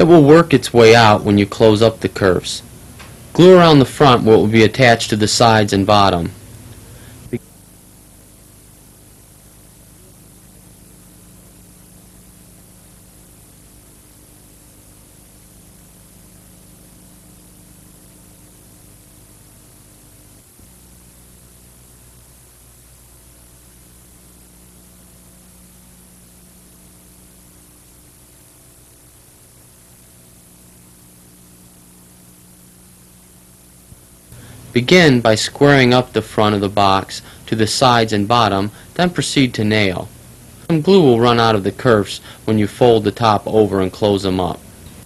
It will work its way out when you close up the kerfs. Glue around the front what will be attached to the sides and bottom. Begin by squaring up the front of the box to the sides and bottom, then proceed to nail. Some glue will run out of the kerfs when you fold the top over and close them up.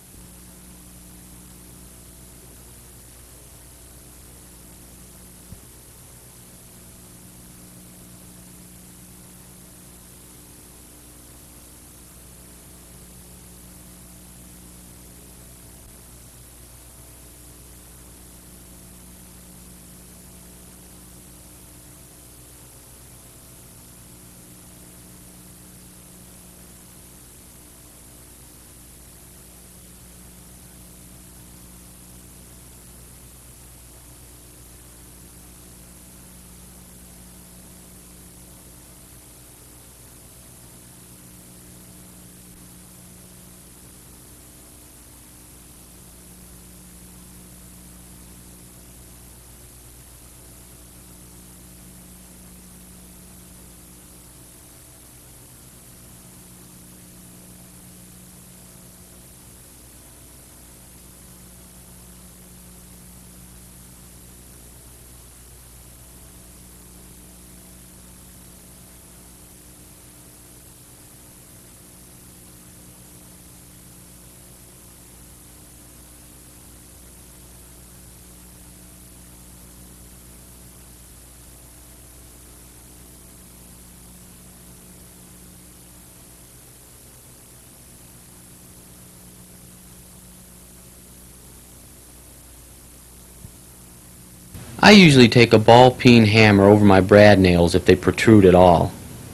I usually take a ball-peen hammer over my brad nails if they protrude at all.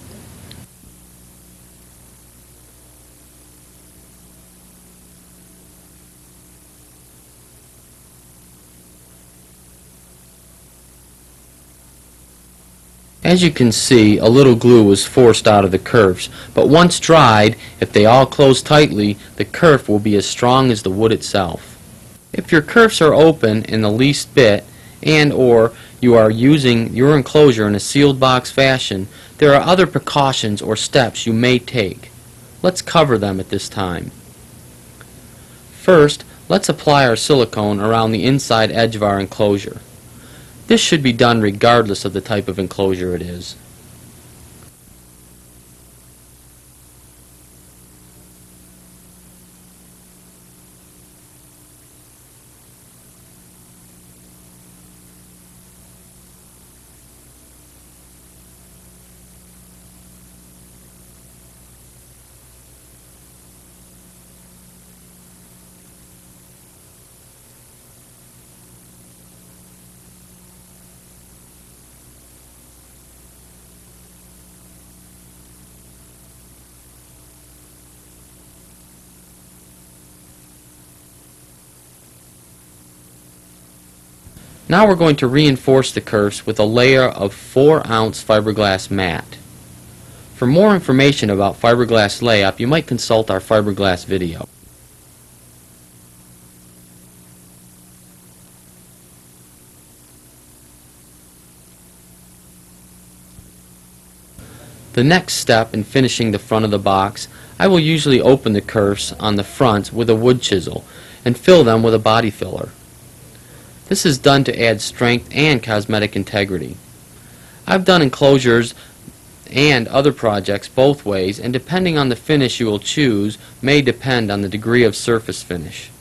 As you can see, a little glue was forced out of the kerfs, but once dried, if they all close tightly, the kerf will be as strong as the wood itself. If your kerfs are open in the least bit, and/or you are using your enclosure in a sealed box fashion, there are other precautions or steps you may take. Let's cover them at this time. First, let's apply our silicone around the inside edge of our enclosure. This should be done regardless of the type of enclosure it is. Now we're going to reinforce the kerfs with a layer of 4-ounce fiberglass mat. For more information about fiberglass layup, you might consult our fiberglass video. The next step in finishing the front of the box, I will usually open the kerfs on the front with a wood chisel and fill them with a body filler. This is done to add strength and cosmetic integrity. I've done enclosures and other projects both ways, and depending on the finish you will choose may depend on the degree of surface finish.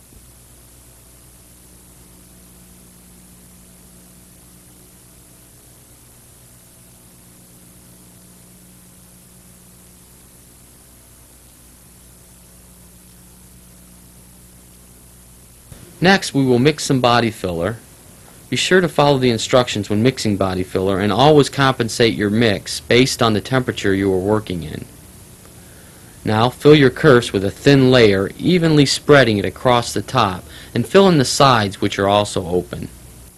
Next, we will mix some body filler. Be sure to follow the instructions when mixing body filler and always compensate your mix based on the temperature you are working in. Now fill your kerfs with a thin layer, evenly spreading it across the top, and fill in the sides, which are also open.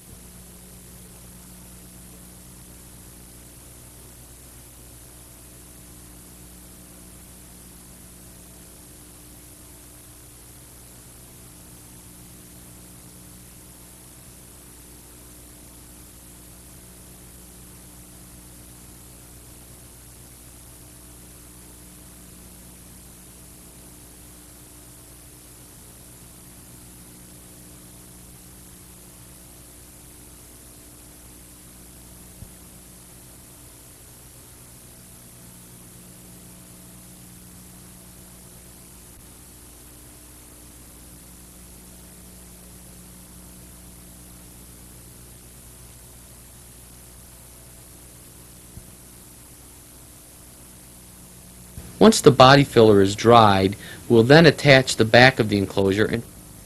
Once the body filler is dried, we'll then attach the back of the enclosure and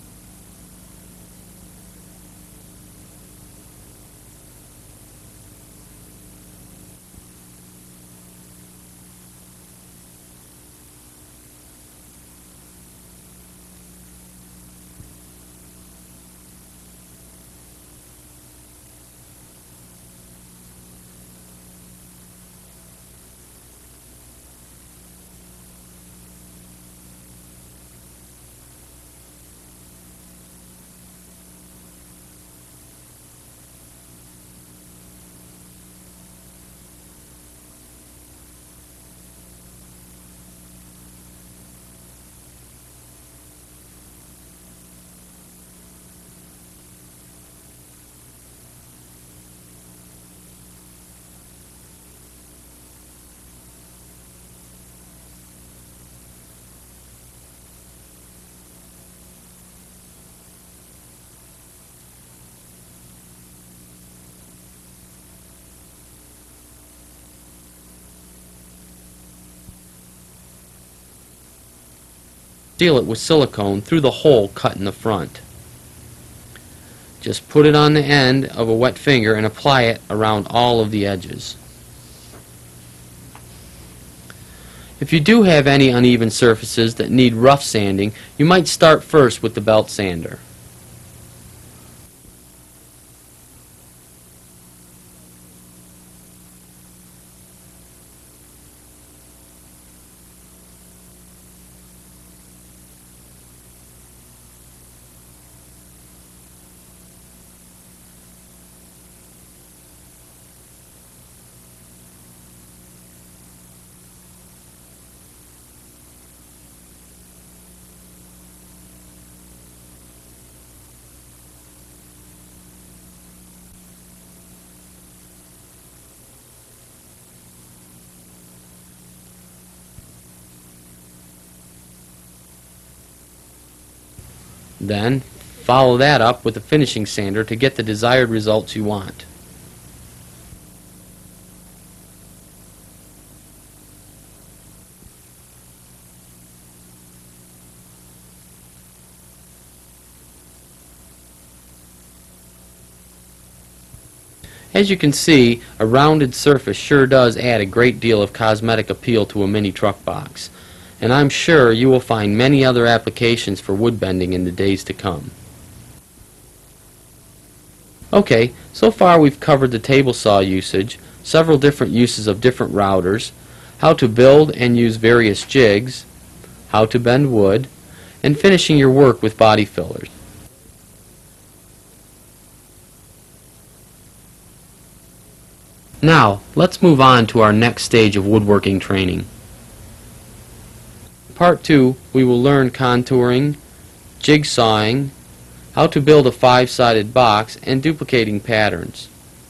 seal it with silicone through the hole cut in the front. Just put it on the end of a wet finger and apply it around all of the edges. If you do have any uneven surfaces that need rough sanding, you might start first with the belt sander. Then follow that up with a finishing sander to get the desired results you want. As you can see, a rounded surface sure does add a great deal of cosmetic appeal to a mini truck box, and I'm sure you will find many other applications for wood bending in the days to come. Okay, so far we've covered the table saw usage, several different uses of different routers, how to build and use various jigs, how to bend wood, and finishing your work with body fillers. Now, let's move on to our next stage of woodworking training. Part 2, we will learn contouring, jigsawing, how to build a 5-sided box, and duplicating patterns.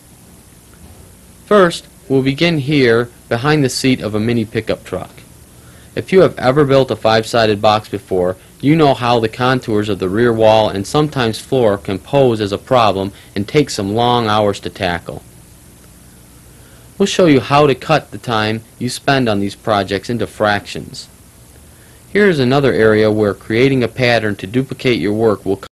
First, we'll begin here behind the seat of a mini pickup truck. If you have ever built a 5-sided box before, you know how the contours of the rear wall and sometimes floor can pose as a problem and take some long hours to tackle. We'll show you how to cut the time you spend on these projects into fractions. Here is another area where creating a pattern to duplicate your work will